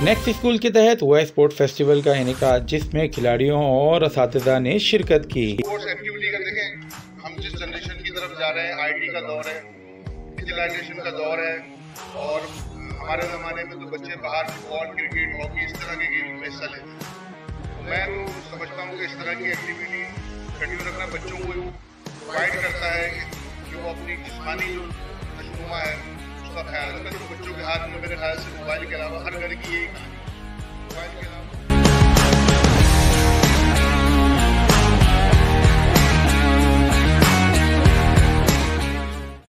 Next school के तहत हुआ स्पोर्ट फेस्टिवल का इनेकाद, जिसमें खिलाड़ियों और असातिज़ा ने शिरकत की। स्पोर्ट्स एक्टिविटी का देखें, हम जिस जनरेशन की तरफ जा रहे हैं, आईटी का दौर है, डिजिटलाइजेशन का दौर है, और हमारे ज़माने में तो बच्चे बाहर फुटबॉल, क्रिकेट, हॉकी इस तरह के गेम में हिस्सा लेते हैं। तो मैं तो समझता हूँ कि इस तरह की एक्टिविटी कंटिन्यू रखना बच्चों को प्रोवाइड करता है कि वो अपनी जिस्मानी जो नशोनुमा है उसका ख्याल रखें। तो बच्चों के हाथ में मेरे ख्याल से मोबाइल के अलावा हर घर की यही मोबाइल के अलावा